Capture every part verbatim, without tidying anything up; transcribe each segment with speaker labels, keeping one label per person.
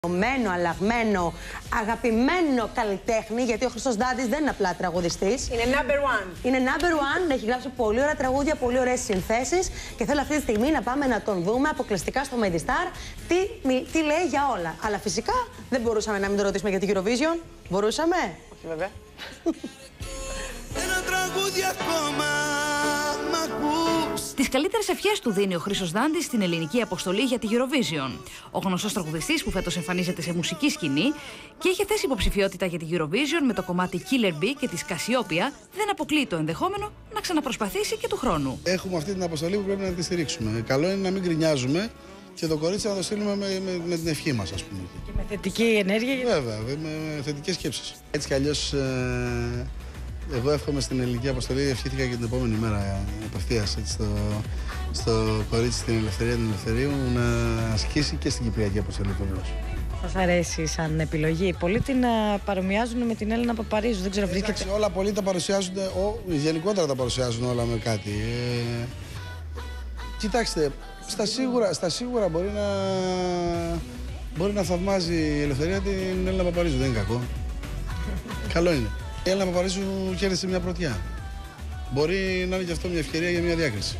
Speaker 1: Μένο, αλλαγμένο, αγαπημένο καλλιτέχνη, γιατί ο Χρήστος Δάντης δεν είναι απλά τραγουδιστής.
Speaker 2: Είναι number one.
Speaker 1: Είναι number one, έχει γράψει πολύ ωραία τραγούδια, πολύ ωραίες συνθέσεις και θέλω αυτή τη στιγμή να πάμε να τον δούμε αποκλειστικά στο Medistar τι, τι λέει για όλα. Αλλά φυσικά δεν μπορούσαμε να μην το ρωτήσουμε για την Eurovision. Μπορούσαμε?
Speaker 2: Όχι βέβαια.
Speaker 3: Ένα τραγούδι ακόμα μ' ακούς.
Speaker 4: Τις καλύτερες ευχές του δίνει ο Χρήστος Δάντης στην ελληνική αποστολή για τη Eurovision. Ο γνωστός τραγουδιστής που φέτος εμφανίζεται σε μουσική σκηνή και είχε θέσει υποψηφιότητα για τη Eurovision με το κομμάτι Killer Bee και τη Cassiopeia, δεν αποκλείει το ενδεχόμενο να ξαναπροσπαθήσει και του χρόνου.
Speaker 5: Έχουμε αυτή την αποστολή που πρέπει να τη στηρίξουμε. Καλό είναι να μην γκρινιάζουμε και το κορίτσι να το στείλουμε με, με, με την ευχή μας, ας πούμε.
Speaker 2: Και με θετική ενέργεια.
Speaker 5: Βέβαια, με, με θετικές σκέψεις. Έτσι κι αλλιώς, ε, εγώ εύχομαι στην ελληνική αποστολή, ευχήθηκα και την επόμενη μέρα απευθείας στο, στο κορίτσι την ελευθερία την ελευθερίου να ασκήσει και στην κυπριακή αποστολή.
Speaker 2: Σας αρέσει σαν επιλογή? Πολλοί την παρομοιάζουν με την Έλληνα Παπαρίζου, δεν ξέρω, βρίσκεται.
Speaker 5: Όλα πολλοί τα παρουσιάζουν, ο, γενικότερα τα παρουσιάζουν όλα με κάτι. Ε, κοιτάξτε, στα σίγουρα, στα σίγουρα μπορεί να, μπορεί να θαυμάζει η ελευθερία την Έλληνα Παπαρίζου, δεν είναι κακό. Καλό είναι. Η Έλληνα Παπαρίζου κέρδισε μια πρωτιά. Μπορεί να είναι και αυτό μια ευκαιρία για μια διάκριση.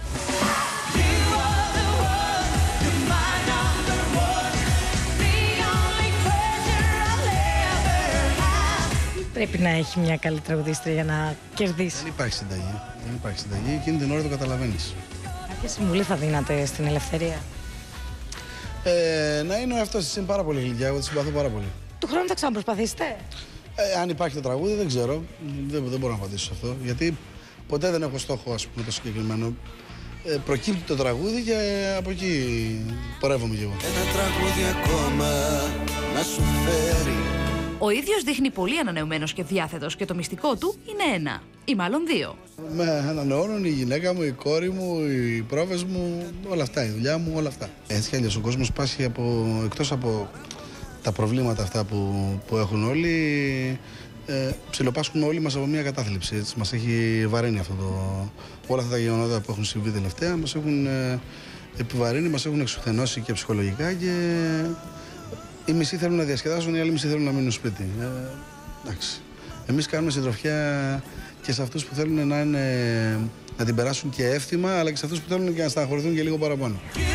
Speaker 2: Πρέπει να έχει μια καλή τραγουδίστρια για να κερδίσει.
Speaker 5: Δεν υπάρχει συνταγή. Δεν υπάρχει συνταγή. Εκείνη την ώρα το καταλαβαίνεις.
Speaker 2: Ποια συμβουλή θα δίνατε στην ελευθερία?
Speaker 5: Ε, να είναι ο εαυτός της, είναι πάρα πολύ γλυκιά. Εγώ τη συμπαθώ πάρα πολύ.
Speaker 2: Του χρόνου θα ξαναπροσπαθήσετε?
Speaker 5: Ε, αν υπάρχει το τραγούδι, δεν ξέρω. Δεν, δεν μπορώ να απαντήσω σε αυτό. Γιατί ποτέ δεν έχω στόχο, ας πούμε, το συγκεκριμένο. Ε, προκύπτει το τραγούδι και από εκεί πορεύομαι κι εγώ.
Speaker 3: Ένα τραγούδι ακόμα να σου φέρει.
Speaker 4: Ο ίδιος δείχνει πολύ ανανεωμένος και διάθετος και το μυστικό του είναι ένα ή μάλλον δύο.
Speaker 5: Με ανανεώνουν η γυναίκα μου, η κόρη μου, οι πρόβες μου, όλα αυτά, η δουλειά μου, όλα αυτά. Έτσι κι αλλιώς ο κόσμος πάσχει από, εκτός από τα προβλήματα αυτά που, που έχουν όλοι, ε, ψιλοπάσχουμε όλοι μας από μια κατάθλιψη. Έτσι. Μας έχει βαρύνει αυτό το, όλα αυτά τα γεγονότα που έχουν συμβεί τελευταία, μας έχουν ε, επιβαρύνει, μας έχουν εξουθενώσει και ψυχολογικά και οι μισοί θέλουν να διασκεδάσουν, οι άλλοι μισοί θέλουν να μείνουν σπίτι. Ε, εντάξει. Εμείς κάνουμε συντροφιά και σε αυτούς που θέλουν να, είναι, να την περάσουν και εύθυμα, αλλά και σε αυτούς που θέλουν και να στεναχωρηθούν και λίγο παραπάνω.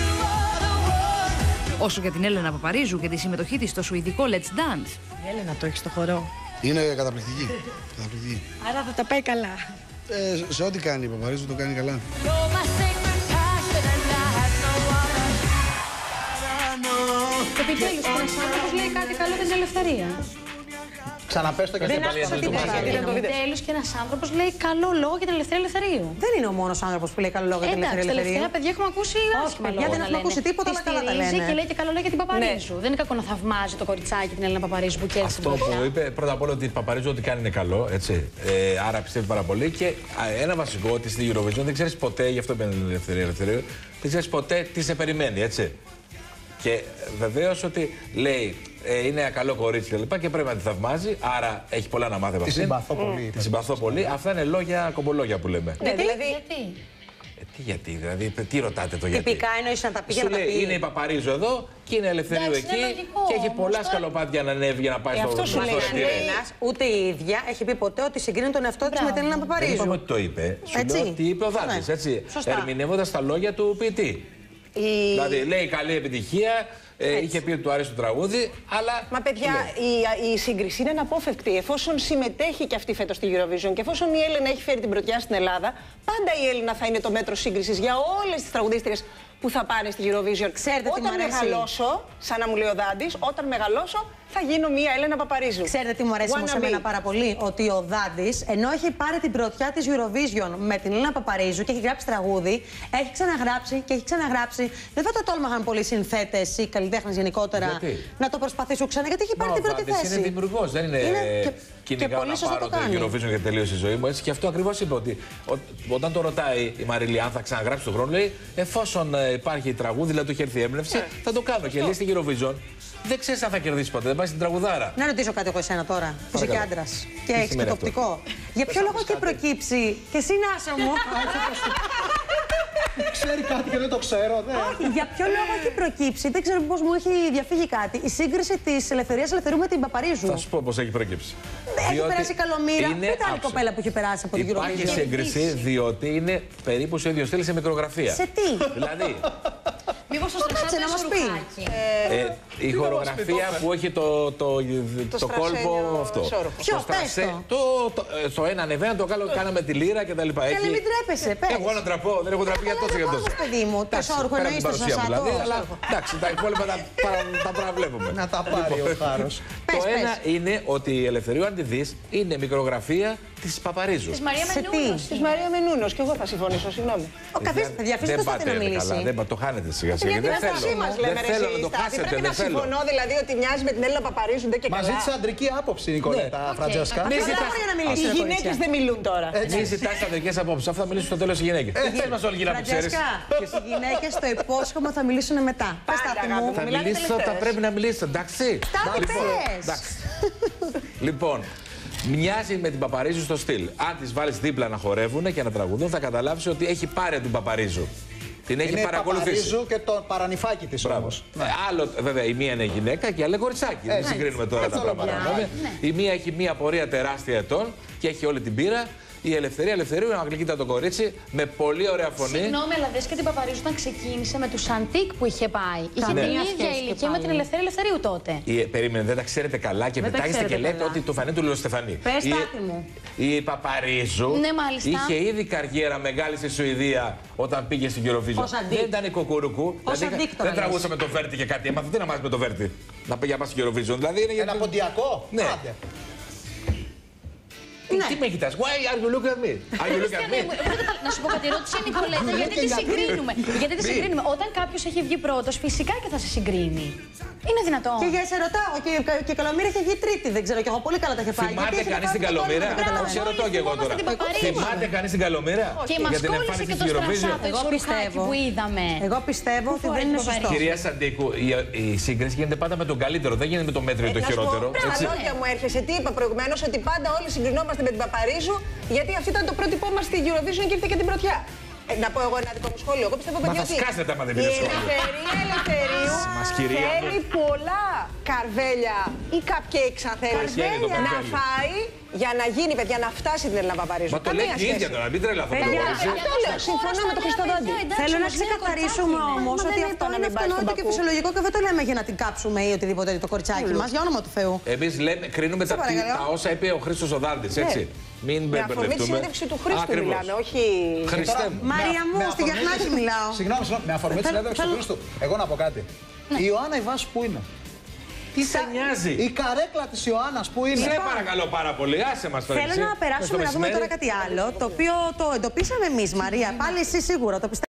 Speaker 4: Όσο για την Έλληνα Παπαρίζου και τη συμμετοχή της στο σουηδικό Let's Dance.
Speaker 2: Η Έλληνα το έχει στο χορό.
Speaker 5: Είναι καταπληκτική. καταπληκτική.
Speaker 2: Άρα θα τα πάει καλά.
Speaker 5: Ε, σε ό,τι κάνει η Παπαρίζου το κάνει καλά.
Speaker 6: Επιτέλους, ένας άνθρωπος λέει κάτι καλό για την ελευθερία.
Speaker 7: Ξαναπες το και αυτή πάλι γιατί το μάθατε.
Speaker 6: Επιτέλους και ένας άνθρωπος λέει καλό λόγο για την ελευθερία ελευθερίου.
Speaker 1: Δεν είναι ο μόνος άνθρωπος που λέει καλό λόγο για την ελευθερία
Speaker 6: Εντάξει,
Speaker 1: ελευθερίου.
Speaker 6: τελευταία παιδιά έχουμε ακούσει άσχημα λόγια.
Speaker 1: δεν έχουμε ακούσει τίποτα, αλλά καλά τα λένε.
Speaker 6: Και λέει και καλό λόγο για την Παπαρίζου. Δεν είναι κακό να θαυμάζει το κοριτσάκι την Έλληνα Παπαρίζου που κέρδισε την
Speaker 7: Αυτό
Speaker 6: πρωτιά.
Speaker 7: που είπε πρώτα απ' όλα ότι η Παπαρίζου ό,τι κάνει είναι καλό, έτσι. Ε, άρα πιστεύει πάρα πολύ. Και α, ένα βασικό ότι στην Eurovision δεν ξέρεις ποτέ, γι' αυτό είπε την ελευθερία ελευθερίου, δεν ξέρεις ποτέ τι σε περιμένει, έτσι. Και βεβαίως ότι λέει ε, είναι ένα καλό κορίτσι και λοιπά και πρέπει να τη θαυμάζει, άρα έχει πολλά να μάθει από
Speaker 8: Τη
Speaker 7: αυτήν.
Speaker 8: συμπαθώ πολύ.
Speaker 7: Τη συμπαθώ πολύ. Αυτά είναι λόγια, κομπολόγια που λέμε.
Speaker 6: Ναι, δηλαδή. Γιατί?
Speaker 7: Ε, τι γιατί, δηλαδή, τι ρωτάτε το γιατί.
Speaker 1: Τυπικά εννοείς να τα πει για
Speaker 7: Σου
Speaker 1: να τα
Speaker 7: λέει,
Speaker 1: πει.
Speaker 7: είναι η Παπαρίζου εδώ και είναι ελευθερίου
Speaker 6: Εντάξει,
Speaker 7: εκεί
Speaker 6: είναι λογικό,
Speaker 7: και έχει πολλά
Speaker 6: όμως,
Speaker 7: σκαλοπάτια να ανέβει για να πάει
Speaker 6: Ε,
Speaker 7: στο
Speaker 6: αυτό σου λέει,
Speaker 7: στο
Speaker 6: λέει,
Speaker 1: Ένας, ούτε η ίδια έχει πει ποτέ ότι συγκρίνει τον εαυτό της με την Έλληνα
Speaker 7: Δεν είπαμε
Speaker 1: Παπαρίζου.
Speaker 7: ότι το είπε. Σου
Speaker 1: Έτσι.
Speaker 7: λέω ότι είπε ο Δάντης,
Speaker 1: Ναι.
Speaker 7: έτσι.
Speaker 1: Σωστά.
Speaker 7: Ερμηνεύοντας τα λόγια του ποιητή.
Speaker 1: Η...
Speaker 7: Δηλαδή λέει καλή επιτυχία, ε, είχε πει ότι του άρεσε το τραγούδι, αλλά.
Speaker 9: Μα παιδιά, η, η σύγκριση είναι αναπόφευκτη. Εφόσον συμμετέχει και αυτή φέτος στη Eurovision και εφόσον η Έλληνα έχει φέρει την πρωτιά στην Ελλάδα, πάντα η Έλληνα θα είναι το μέτρο σύγκρισης για όλες τις τραγουδίστριες που θα πάνε στη Eurovision.
Speaker 1: Ξέρετε τι μου
Speaker 9: όταν
Speaker 1: αρέσει.
Speaker 9: μεγαλώσω, σαν να μου λέει ο Δάντης, όταν μεγαλώσω θα γίνω μία Έλληνα Παπαρίζου.
Speaker 1: Ξέρετε τι μου αρέσει όμως εμένα πάρα πολύ? Ότι ο Δάντης, ενώ έχει πάρει την πρωτιά της Eurovision με την Έλληνα Παπαρίζου και έχει γράψει τραγούδι, έχει ξαναγράψει και έχει ξαναγράψει. Δεν θα το τόλμαγαν πολλοί συνθέτες ή καλλιτέχνες γενικότερα
Speaker 7: Γιατί?
Speaker 1: να το προσπαθήσουν ξανά, γιατί έχει πάρει την πρώτη θέση.
Speaker 7: Είναι δημιουργός, δεν είναι.
Speaker 1: Είναι και-
Speaker 7: Κυνηγάω
Speaker 1: πολύ
Speaker 7: να
Speaker 1: σωστά
Speaker 7: πάρω
Speaker 1: το
Speaker 7: το
Speaker 1: κάνει.
Speaker 7: Eurovision και τελείωσε η ζωή μου. Έτσι. Και αυτό ακριβώς είπε ότι ο, όταν το ρωτάει η Μαριλή αν θα ξαναγράψει τον χρόνο, λέει εφόσον ε, υπάρχει τραγούδι, δηλαδή του έχει έρθει η έμπνευση, θα το κάνω. Και λέει στην Eurovision δεν ξέρει αν θα κερδίσει ποτέ, δεν πάει στην τραγουδάρα.
Speaker 1: Να ρωτήσω κάτι εγώ εσένα τώρα, που είσαι και άντρας και έχεις και
Speaker 7: σημαίνει
Speaker 1: το
Speaker 7: αυτό?
Speaker 1: οπτικό. Για ποιο λόγο έχει προκύψει και εσύ, Νάσο μου.
Speaker 8: Ξέρει κάτι και δεν το ξέρω. Ναι.
Speaker 1: Όχι, για ποιο λόγο έχει προκύψει, δεν ξέρω πώς μου έχει διαφύγει κάτι, η σύγκριση της Ελευθερίας Ελευθερίου με την Παπαρίζου.
Speaker 7: Θα σου πω πώς έχει προκύψει.
Speaker 1: Έχει
Speaker 7: Διότι
Speaker 1: περάσει η Καλομήρα.
Speaker 7: είναι
Speaker 1: Δεν ήταν η
Speaker 7: άψογο.
Speaker 1: κοπέλα που είχε περάσει από την Eurovision.
Speaker 7: Υπάρχει σύγκριση διότι είναι περίπου σε ίδιο στυλ σε μικρογραφία.
Speaker 1: Σε τι?
Speaker 7: Δηλαδή,
Speaker 6: Μήπως το
Speaker 1: Κάτσε να μας πει.
Speaker 7: ε, η χορογραφία που έχει το, το, το, το κόλπο αυτό.
Speaker 1: Ποιο,
Speaker 7: Το στρασέ-
Speaker 1: πες το.
Speaker 7: το, το, ε, στο ένα ανεβαίνει, το κάνω, κάναμε τη λύρα και τα λοιπά.
Speaker 1: Καλέ,
Speaker 7: Έχει-
Speaker 1: μην τρέπεσαι, πες.
Speaker 7: Εγώ να τραπώ, δεν έχω τραπεί για τόσο και τόσο.
Speaker 1: Πώς, παιδί μου, το
Speaker 7: Εντάξει,
Speaker 1: σόρχο
Speaker 7: πέρα
Speaker 1: εννοείς
Speaker 7: από
Speaker 1: το
Speaker 7: την παρουσία μου, δηλαδή,
Speaker 1: σωσάτο.
Speaker 7: αλλά εντάξει, τα υπόλοιπα τα, παρα- τα παραβλέπουμε.
Speaker 8: Να τα πάρει ο Χάρος.
Speaker 1: Πες,
Speaker 7: Το
Speaker 1: πες.
Speaker 7: ένα είναι ότι η Ελευθερίου, αν τη δεις, είναι μικρογραφία της Παπαρίζου.
Speaker 6: Της Μαρία
Speaker 1: Σε τι?
Speaker 6: Μενούλος.
Speaker 9: Της Μαρία Μενούνος, και εγώ θα συμφωνήσω, συγγνώμη.
Speaker 1: Ο καθής, παιδιά, αφήστε
Speaker 7: Δεν
Speaker 1: το στάτη
Speaker 7: πάτε
Speaker 1: να μιλήσει.
Speaker 7: καλά, δεν πα- το χάνετε σιγά σιγά.
Speaker 9: Γιατί
Speaker 7: Δεν
Speaker 9: είναι
Speaker 7: θέλω,
Speaker 9: στάση μας, λέμε,
Speaker 7: δεν
Speaker 9: ρε,
Speaker 7: θέλω
Speaker 9: εσύ,
Speaker 7: να το
Speaker 9: Στάθη.
Speaker 7: χάσετε,
Speaker 9: Πρέπει
Speaker 7: δεν
Speaker 9: να
Speaker 7: θέλω.
Speaker 9: συμφωνώ δηλαδή ότι μοιάζει με την Έλληνα Παπαρίζου, ντε και
Speaker 8: Μα
Speaker 9: καλά.
Speaker 8: ζήτησε αντρική άποψη, Νικολέτα Φραντζέσκα.
Speaker 7: Μη
Speaker 1: Δεν
Speaker 7: ζητάς-
Speaker 1: μπορεί να
Speaker 9: Οι
Speaker 1: μιλήσει. ρε
Speaker 9: γυναίκες
Speaker 1: κορίτσια.
Speaker 9: δεν μιλούν τώρα.
Speaker 7: Μη ζητάς αντρικές απόψεις, αυτά θα μιλήσουν στο τέλος οι γυναίκες. Πες μας όλη γυναίκα που ξέρεις.
Speaker 1: Φραντζέσκα, οι γυναίκες στο υπόσχομαι θα μιλήσουν μετά. Πες
Speaker 9: Πάντα,
Speaker 1: Στάθη
Speaker 9: αγάπη
Speaker 1: μου.
Speaker 9: μου.
Speaker 7: Θα
Speaker 9: Μιλάτε
Speaker 7: μιλήσω, θα
Speaker 9: τελευταίες.
Speaker 7: πρέπει να μιλήσω, εντάξει.
Speaker 1: Στάθη,
Speaker 7: Λοιπόν,
Speaker 1: πες.
Speaker 7: εντάξει. Λοιπόν, μοιάζει με την Παπαρίζου στο στυλ. Αν τις βάλεις δίπλα να χορεύουν και να τραγουδούν, θα καταλάβεις ότι έχει πάρει την Παπαρίζου. Την έχει
Speaker 8: Είναι η
Speaker 7: παρακολουθήσει.
Speaker 8: Παπαρίζου και το παρανυφάκι της
Speaker 7: Μπράβο.
Speaker 8: όμως.
Speaker 7: Ε, Άλλο, βέβαια, η μία είναι γυναίκα και η άλλη είναι κοριτσάκι. Δεν συγκρίνουμε τώρα τα πράγματα. Ναι. Η μία έχει μία πορεία τεράστια ετών και έχει όλη την πείρα. Η Ελευθερία Ελευθερίου είναι αγγλικίτατο κορίτσι με πολύ ωραία φωνή.
Speaker 6: Συγγνώμη, αλλά δες και την Παπαρίζου όταν ξεκίνησε με τους Αντίκ που είχε πάει. Είχε
Speaker 1: Καμία
Speaker 6: την ίδια
Speaker 1: σχέση
Speaker 6: ηλικία
Speaker 1: και
Speaker 6: με
Speaker 1: πάλι.
Speaker 6: την Ελευθερία Ελευθερίου τότε.
Speaker 7: Η, περίμενε, δεν τα ξέρετε καλά και
Speaker 1: Δεν τα
Speaker 7: μετά είστε και
Speaker 1: ξέρετε
Speaker 7: λέτε
Speaker 1: καλά.
Speaker 7: ότι το φανεί του Λεωστεφανή.
Speaker 1: Πες,
Speaker 7: Η-
Speaker 1: Στάθη μου.
Speaker 7: Η Παπαρίζου
Speaker 6: Ναι, μάλιστα.
Speaker 7: είχε ήδη καριέρα μεγάλη στη Σουηδία όταν πήγε στην Eurovision.
Speaker 1: Ως Αντίκ.
Speaker 7: Δεν ήταν η Κοκουρουκού.
Speaker 1: Ως
Speaker 7: Δηλαδή,
Speaker 1: Αντίκ τώρα
Speaker 7: δεν
Speaker 1: λες.
Speaker 7: τραγούσε με το Βέρτι και κάτι. Έμαθε τι να μάθει με το Βέρτι. Να πήγε να πάει στην Eurovision. Δηλαδή είναι
Speaker 8: Ένα ποντιακό.
Speaker 7: Ναι.
Speaker 8: Άντε.
Speaker 7: Τι, τι με κοιτάς, why are you looking at me? Are you looking at me?
Speaker 6: Να σου πω κάτι, ρώτησε η Νικολέτα γιατί τη συγκρίνουμε. Γιατί τη
Speaker 7: Μη.
Speaker 6: συγκρίνουμε. Όταν κάποιο έχει βγει πρώτο, φυσικά και θα σε συγκρίνει. Είναι δυνατόν.
Speaker 1: Και για σε ρωτάω, και, και η Καλομήρα είχε βγει τρίτη, δεν ξέρω, και εγώ πολύ καλά τα είχε πάει.
Speaker 7: Θυμάται
Speaker 1: Γιατί είχε
Speaker 7: κανείς
Speaker 1: πάει
Speaker 7: την
Speaker 1: το κόλλημα,
Speaker 7: Καλομήρα?
Speaker 1: δεν καταλαβαίνω.
Speaker 7: Σε ρωτώ και εγώ
Speaker 6: θυμόμαστε
Speaker 7: τώρα.
Speaker 6: την Παπαρίζου.
Speaker 7: Θυμάται κανείς την Καλομήρα?
Speaker 6: Και μα
Speaker 7: Για την
Speaker 6: κόλλησε
Speaker 7: εμφάνιση
Speaker 6: και
Speaker 7: της
Speaker 6: το
Speaker 7: Eurovision.
Speaker 6: στρασάτο,
Speaker 1: Εγώ
Speaker 6: το
Speaker 1: πιστεύω.
Speaker 6: ρουχάκι που είδαμε.
Speaker 1: Εγώ πιστεύω ότι δεν είναι σωστό.
Speaker 7: Κυρία Σαντίκου, η, η σύγκριση γίνεται πάντα με τον καλύτερο, δεν γίνεται με το μέτριο ή το
Speaker 9: Να σου πω,
Speaker 7: χειρότερο.
Speaker 9: τα
Speaker 7: έτσι.
Speaker 9: λόγια μου έρχεσαι. Τι είπα προηγουμένως, ότι πάντα όλοι συγκρινόμαστε με την Παπαρίζου, γιατί αυτή ήταν το πρότυπό μας στη Eurovision και ήρθε και την πρωτιά. Ε, να πω εγώ ένα δικό μου σχόλιο. Εγώ πιστεύω,
Speaker 7: Μα
Speaker 9: παιδιά,
Speaker 7: θα
Speaker 9: ότι
Speaker 7: σκάσετε άμα δεν
Speaker 9: η
Speaker 7: πείτε σχόλιο.
Speaker 9: Ελευθερία Ελευθερίου
Speaker 7: Μας, κυρία μου.
Speaker 9: θέλει πολλά καρβέλια ή cupcakes, αν θέλεις,
Speaker 7: Καρβέλια. το
Speaker 9: να
Speaker 7: καρβέλι.
Speaker 9: φάει για να γίνει, παιδιά, να φτάσει την Έλληνα Παπαρίζου.
Speaker 7: Μα το λέει
Speaker 9: Καμία
Speaker 7: και η ίδια
Speaker 9: σχέση.
Speaker 7: τώρα, μην τρελαθούμε.
Speaker 1: Παιδιά,
Speaker 7: το κορίτσι.
Speaker 9: Αυτό λέω. Συμφωνώ με τον Χριστοδόντη.
Speaker 1: Θέλω να ξεκαθαρίσουμε όμω
Speaker 9: Μα
Speaker 1: ότι
Speaker 9: δεν
Speaker 1: αυτό
Speaker 9: είπα να
Speaker 1: είναι
Speaker 9: μην πάει στον
Speaker 1: αυτονόητο και
Speaker 9: Μπακού.
Speaker 1: φυσιολογικό και δεν το λέμε για να την κάψουμε ή οτιδήποτε το κοριτσάκι μα. Για όνομα του Θεού.
Speaker 7: Εμείς λέμε, κρίνουμε
Speaker 1: Σε
Speaker 7: τα,
Speaker 1: παρακαλώ.
Speaker 7: τα όσα είπε ο Χρήστος ο Δάντης, έτσι. Μην
Speaker 9: Με αφορμή τη
Speaker 7: μπερδευτούμε.
Speaker 9: συνέντευξη του Χρήστου
Speaker 7: Ακριβώς.
Speaker 9: μιλάμε, όχι.
Speaker 7: Χριστέ μου.
Speaker 1: Μαρία μου,
Speaker 8: Με
Speaker 1: στη
Speaker 8: αφορμή
Speaker 1: Γιαχνάκη
Speaker 8: της-
Speaker 1: μιλάω.
Speaker 8: Συγγνώμη, συγγνώμη, με αφορμή τη
Speaker 1: Θέλω-
Speaker 8: συνέντευξη του
Speaker 1: θέλω-
Speaker 8: Χρήστου. Εγώ να πω κάτι. Η Ιωάννα η Βάσου που είναι.
Speaker 7: Τι σε νοιάζει.
Speaker 8: Η καρέκλα της Ιωάννας που είναι.
Speaker 7: Σε παρακαλώ πάρα πολύ, άσε μας τώρα.
Speaker 1: Θέλω
Speaker 7: έτσι.
Speaker 1: να περάσουμε
Speaker 7: Μες
Speaker 1: να
Speaker 7: στο
Speaker 1: δούμε
Speaker 7: μεσημέρι.
Speaker 1: τώρα κάτι άλλο, το οποίο το εντοπίσαμε εμεί, Μαρία. Πάλι εσύ σίγουρα το πιστεύω.